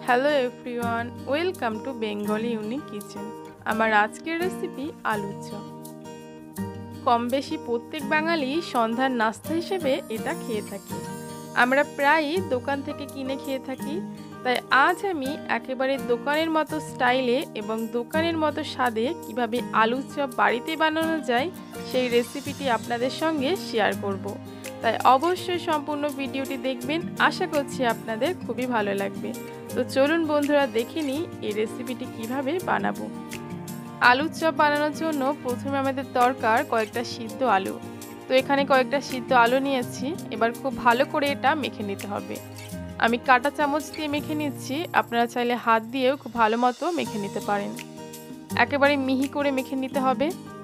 Hello everyone, welcome to Bengali unique kitchen. আমার আজকের recipe আলু চপ। কম বেশি প্রত্যেক বাঙালি সন্ধ্যার নাস্তা হিসেবে এটা খেয়ে থাকি। আমরা প্রায়ই দোকান থেকে কিনে খেয়ে থাকি, তাই আজ আমি একেবারে দোকানের মতো স্টাইলে এবং দোকানের মতো স্বাদে কিভাবে আলু চপ বাড়িতে বানানো যায় সেই রেসিপিটি আপনাদের সঙ্গে শেয়ার করব। তাই অবশ্যই সম্পূর্ণ ভিডিওটি দেখবেন, আশা করছি আপনাদের খুবই ভালো লাগবে। তো চলুন বন্ধুরা, দেখে নিই এই রেসিপিটি কিভাবে বানাবো। আলু চপ বানানোর জন্য প্রথমে আমাদের দরকার কয়েকটা সিদ্ধ আলু। তো এখানে কয়েকটা সিদ্ধ আলু নিয়েছি। এবার খুব ভালো করে এটা মেখে নিতে হবে। আমি কাঁটা চামচ দিয়ে মেখে নিচ্ছি, আপনারা চাইলে হাত দিয়েও খুব ভালো মতো মেখে নিতে পারেন। একেবারে মিহি করে মেখে নিতে হবে।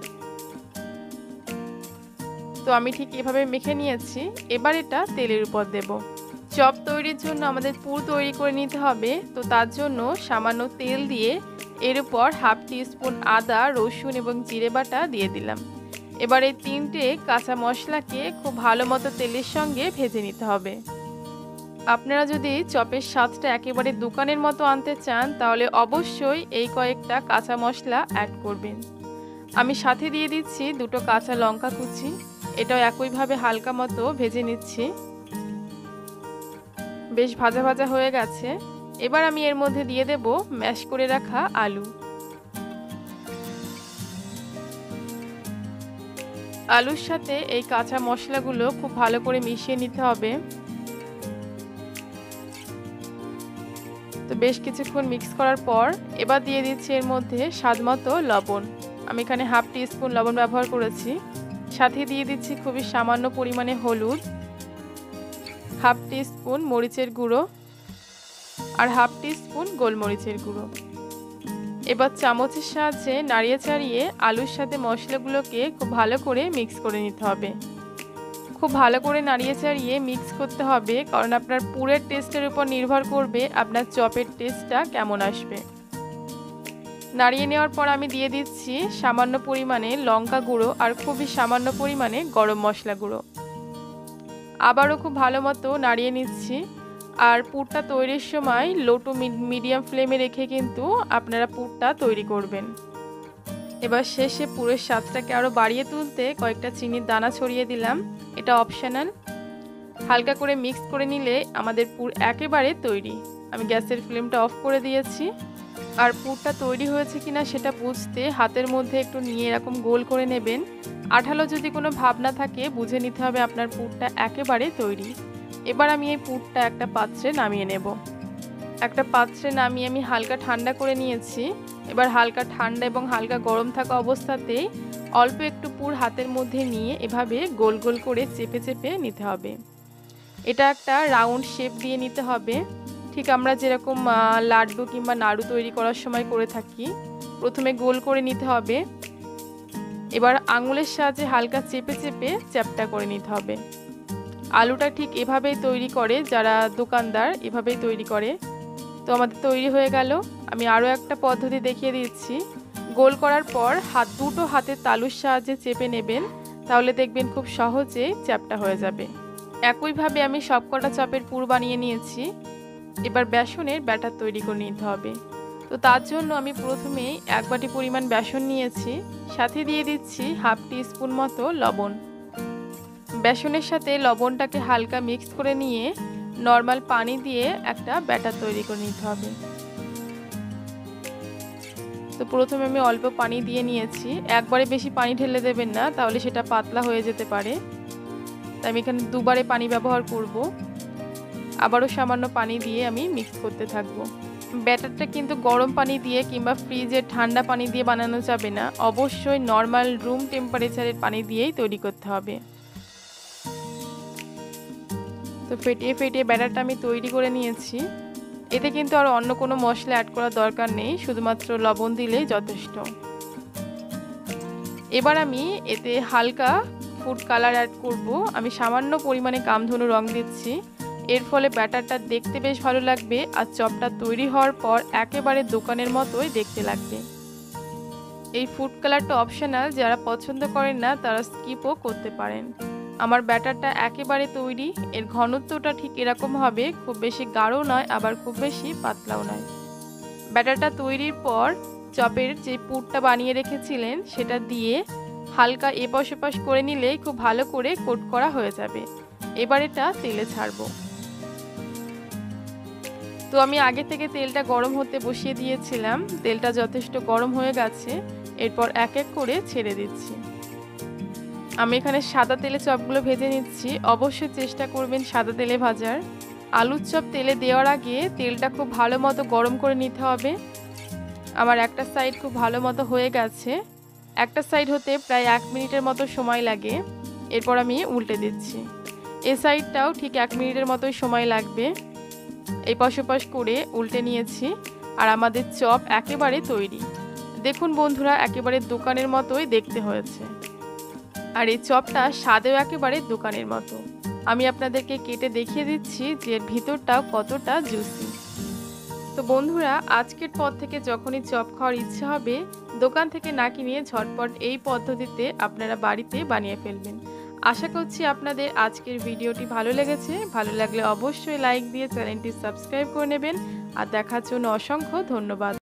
তো আমি ঠিক এভাবে মেখে নিয়েছি। এবার এটা তেলের উপর দেব। চপ তৈরির জন্য আমাদের পুর তৈরি করে নিতে হবে। তো তার জন্য সামান্য তেল দিয়ে এর উপর হাফ টিস্পুন আদা, রসুন এবং জিরে বাটা দিয়ে দিলাম। এবার এই তিনটে কাঁচা মশলাকে খুব ভালো মতো তেলের সঙ্গে ভেজে নিতে হবে। আপনারা যদি চপের স্বাদটা একেবারে দোকানের মতো আনতে চান তাহলে অবশ্যই এই কয়েকটা কাঁচা মশলা অ্যাড করবেন। আমি সাথে দিয়ে দিচ্ছি দুটো কাঁচা লঙ্কা কুচি। এটাও একইভাবে হালকা মতো ভেজে নিচ্ছি। বেশ ভাজা ভাজা হয়ে গেছে। এবার আমি এর মধ্যে দিয়ে দেব ম্যাশ করে রাখা আলু। আলুর সাথে এই কাঁচা মশলাগুলো খুব ভালো করে মিশিয়ে নিতে হবে। তো বেশ কিছুক্ষণ মিক্স করার পর এবার দিয়ে দিচ্ছি এর মধ্যে স্বাদমতো লবণ। আমি এখানে হাফ টিস্পুন লবণ ব্যবহার করেছি। সাথে দিয়ে দিচ্ছি খুবই সামান্য পরিমাণে হলুদ, হাফ টিস্পুন মরিচের গুঁড়ো আর হাফ টিস্পুন গোলমরিচের গুঁড়ো। এবার চামচের সাহায্যে নাড়িয়ে চাড়িয়ে আলুর সাথে মশলাগুলোকে খুব ভালো করে মিক্স করে নিতে হবে। খুব ভালো করে নাড়িয়ে চাড়িয়ে মিক্স করতে হবে, কারণ আপনার পুরের টেস্টের উপর নির্ভর করবে আপনার চপের টেস্টটা কেমন আসবে। নাড়িয়ে নেওয়ার পর আমি দিয়ে দিচ্ছি সামান্য পরিমাণে লঙ্কা গুঁড়ো আর খুবই সামান্য পরিমাণে গরম মশলা গুঁড়ো। আবারও খুব ভালো মতো নাড়িয়ে নিচ্ছি। আর পুরটা তৈরির সময় লো টু মিডিয়াম ফ্লেমে রেখে কিন্তু আপনারা পুরটা তৈরি করবেন। এবার শেষে পুরের স্বাদটাকে আরও বাড়িয়ে তুলতে কয়েকটা চিনির দানা ছড়িয়ে দিলাম। এটা অপশনাল। হালকা করে মিক্স করে নিলে আমাদের পুর একেবারে তৈরি। আমি গ্যাসের ফ্লেমটা অফ করে দিয়েছি। আর পুরটা তৈরি হয়েছে কিনা সেটা বুঝতে হাতের মধ্যে একটু নিয়ে এরকম গোল করে নেবেন। আঠালো যদি কোনো ভাব না থাকে বুঝে নিতে হবে আপনার পুরটা একেবারে তৈরি। এবার আমি এই পুরটা একটা পাত্রে নামিয়ে নেব। একটা পাত্রে নামিয়ে আমি হালকা ঠান্ডা করে নিয়েছি। এবার হালকা ঠান্ডা এবং হালকা গরম থাকা অবস্থাতেই অল্প একটু পুর হাতের মধ্যে নিয়ে এভাবে গোল গোল করে চেপে চেপে নিতে হবে। এটা একটা রাউন্ড শেপ দিয়ে নিতে হবে, ঠিক আমরা যেরকম লাড্ডু কিংবা নাড়ু তৈরি করার সময় করে থাকি। প্রথমে গোল করে নিতে হবে। এবার আঙুলের সাহায্যে হালকা চেপে চেপে চ্যাপ্টা করে নিতে হবে। আলুটা ঠিক এভাবেই তৈরি করে, যারা দোকানদার এভাবেই তৈরি করে। তো আমাদের তৈরি হয়ে গেল। আমি আরও একটা পদ্ধতি দেখিয়ে দিচ্ছি। গোল করার পর দুটো হাতের তালুর সাহায্যে চেপে নেবেন, তাহলে দেখবেন খুব সহজে চ্যাপ্টা হয়ে যাবে। একইভাবে আমি সবকটা চপের পুর বানিয়ে নিয়েছি। এবার বেসনের ব্যাটার তৈরি করে নিতে হবে। তো তার জন্য আমি প্রথমেই 1 বাটি পরিমাণ বেসন নিয়েছি। সাথে দিয়ে দিচ্ছি হাফ টিস্পুন মতো লবণ। বেসনের সাথে লবণটাকে হালকা মিক্স করে নিয়ে নর্মাল পানি দিয়ে একটা ব্যাটার তৈরি করে নিতে হবে। তো প্রথমে আমি অল্প পানি দিয়ে নিয়েছি। একবারে বেশি পানি ঢেলে দেবেন না, তাহলে সেটা পাতলা হয়ে যেতে পারে। তাই আমি এখানে দুবারে পানি ব্যবহার করব। আবারও সামান্য পানি দিয়ে আমি মিক্স করতে থাকবো। ব্যাটারটা কিন্তু গরম পানি দিয়ে কিংবা ফ্রিজের ঠান্ডা পানি দিয়ে বানানো যাবে না, অবশ্যই নর্মাল রুম টেম্পারেচারের পানি দিয়েই তৈরি করতে হবে। তো ফেটিয়ে ফেটিয়ে ব্যাটারটা আমি তৈরি করে নিয়েছি। এতে কিন্তু আর অন্য কোনো মশলা অ্যাড করার দরকার নেই, শুধুমাত্র লবণ দিলেই যথেষ্ট। এবার আমি এতে হালকা ফুড কালার অ্যাড করব। আমি সামান্য পরিমাণে কামধনু রং দিচ্ছি। এর ফলে ব্যাটারটা দেখতে বেশ ভালো লাগবে আর চপটা তৈরি হওয়ার পর একেবারে দোকানের মতোই দেখতে লাগবে। এই ফুড কালারটা অপশনাল, যারা পছন্দ করেন না তারা স্কিপও করতে পারেন। আমার ব্যাটারটা একেবারে তৈরি। এর ঘনত্বটা ঠিক এরকম হবে, খুব বেশি গাঢ় নয় আবার খুব বেশি পাতলাও নয়। ব্যাটারটা তৈরির পর চপের যে পুরটা বানিয়ে রেখেছিলেন সেটা দিয়ে হালকা এপাশ ওপাশ করে নিলেই খুব ভালো করে কোট করা হয়ে যাবে। এবার এটা তেলে ছাড়বো। তো আমি আগে থেকে তেলটা গরম হতে বসিয়ে দিয়েছিলাম। তেলটা যথেষ্ট গরম হয়ে গেছে। এরপর এক এক করে ছেড়ে দিচ্ছি। আমি এখানে সাদা তেলে চপগুলো ভেজে নিচ্ছি। অবশ্যই চেষ্টা করবেন সাদা তেলে ভাজার। আলুর চপ তেলে দেওয়ার আগে তেলটা খুব ভালো মতো গরম করে নিতে হবে। আমার একটা সাইড খুব ভালো মতো হয়ে গেছে। একটা সাইড হতে প্রায় 1 মিনিটের মতো সময় লাগে। এরপর আমি উল্টে দিচ্ছি। এই সাইডটাও ঠিক 1 মিনিটের মতোই সময় লাগবে। এই পাশ ওপাশ করে উল্টে নিয়েছি। আর আমাদের চপ একেবারে তৈরি। দেখুন বন্ধুরা, একেবারে দোকানের মতোই দেখতে হয়েছে। আর এই চপটা স্বাদেও একেবারে দোকানের মতো। আমি আপনাদেরকে কেটে দেখিয়ে দিচ্ছি যে এর ভিতরটাও কতটা জুসি। তো বন্ধুরা, আজকের পর থেকে যখনই চপ খাওয়ার ইচ্ছা হবে, দোকান থেকে না কিনে ঝটপট এই পদ্ধতিতে আপনারা বাড়িতে বানিয়ে ফেলবেন। আশা করছি আপনাদের আজকের ভিডিওটি ভালো লেগেছে। ভালো লাগলে অবশ্যই লাইক দিয়ে চ্যানেলটি সাবস্ক্রাইব করে নেবেন। আর দেখার জন্য অসংখ্য ধন্যবাদ।